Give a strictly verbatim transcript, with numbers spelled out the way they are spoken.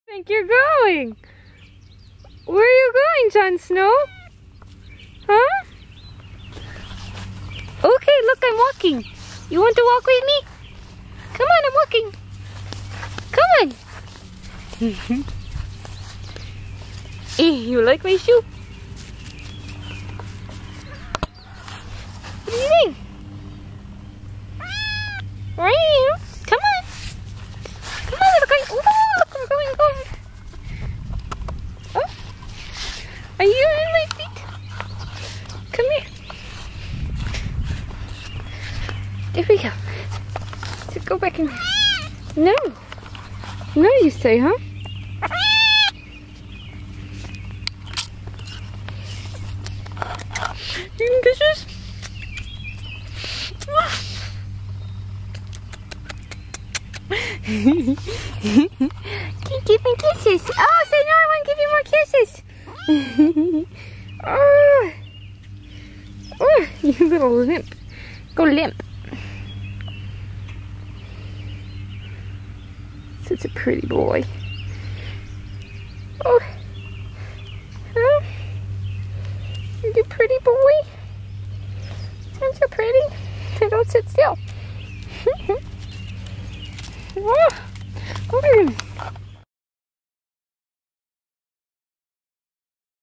Think you're going? Where are you going, Jon Snow? Huh? Okay, look, I'm walking. You want to walk with me? Come on, I'm walking. Come on. Eh, you like my shoe? What do you think? Where are you? Come on. Come on, little guy. Oh, look, I'm going, I'm going. Oh. Are you in my feet? Come here. There we go. So go back in. No. No, you say, huh? You kisses? Can you give me kisses? Oh, say no, I want to give you more kisses. Oh. Oh, you little limp. Go limp. Such a pretty boy. Oh. Huh? You pretty boy. Aren't you pretty? Don't sit still. Oh. Oh.